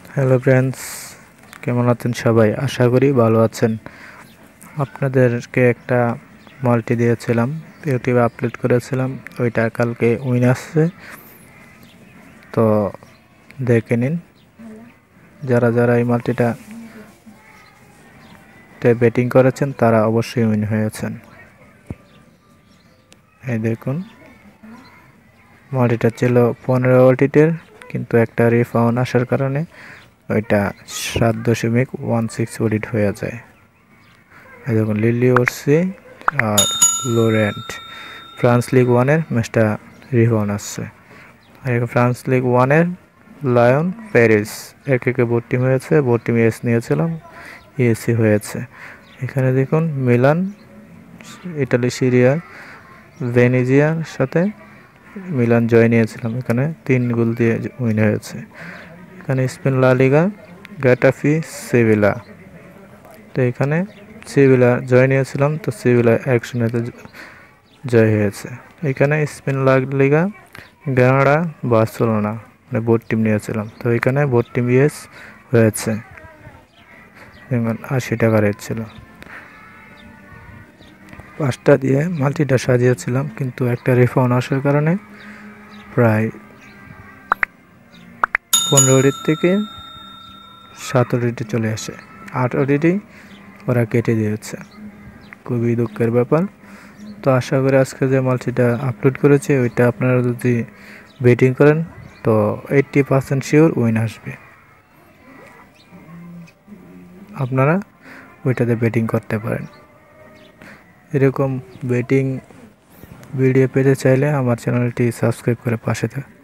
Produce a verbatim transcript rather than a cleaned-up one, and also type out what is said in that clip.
Hello friends, কেমন আছেন সবাই? আশা করি ভালো আছেন। আপনাদেরকে একটা মাল্টি দিয়েছিলাম, ইউটিউবে আপলোড করেছিলাম, ওইটা কালকে উইন আসছে, তো দেখে নিন। যারা যারা এই মাল্টিটা ব্যাটিং করেছেন তারা অবশ্যই উইন হয়েছেন। এই দেখুন, মাল্টিটা ছিল পনেরো ওটিটের, কিন্তু একটা রিফাউন্ড আসার কারণে ওইটা সাত দশমিক ওয়ান সিক্স অডিট হয়ে যায়। এই দেখুন, লিলি ওরসি আর লোরেন্ট ফ্রান্স লিগ ওয়ানের ম্যাচটা রিফাউন্ড আসছে। আর ফ্রান্স লিগ ওয়ানের লায়ন প্যারিস এক একে বোর্ড টিম হয়েছে, বোর্ড টিম এস নিয়েছিলাম, ইএসসি হয়েছে। এখানে দেখুন, মিলান ইটালি সিরিয়া ভেনেজিয়ার সাথে মিলান জয় নিয়েছিলাম, এখানে তিন গোল দিয়ে উইন হয়েছে। এখানে স্পেন লা লিগা গ্যাটাফি সেভিলা, তো এখানে সেভিলা জয় নিয়েছিলাম, তো সেভিলা এক শূন্যতে জয় হয়েছে। এখানে Spain La Liga Granada Barcelona মানে বোর্ড টিম নিয়েছিলাম, তো এখানে বোর্ড টিম ইয়েস হয়েছে। আশি টাকা রেট ছিল। পাঁচটা দিয়ে মাল্টিটা সাজিয়েছিলাম, কিন্তু একটা রিফাউন্ড আসার কারণে প্রায় পনেরো ওডিট থেকে সাত ওডিটে চলে আসে, আট ওডিটেই ওরা কেটে দিয়েছে। খুবই দুঃখের ব্যাপার। তো আশা করি আজকে যে মাল্টিটা আপলোড করেছে ওইটা আপনারা যদি বেটিং করেন তো এইট্টি পার্সেন্ট শিওর উইন আসবে। আপনারা ওইটাতে বেটিং করতে পারেন। এরকম বেটিং ভিডিও পেতে চাইলে আমার চ্যানেলটি সাবস্ক্রাইব করে পাশে থাকুন।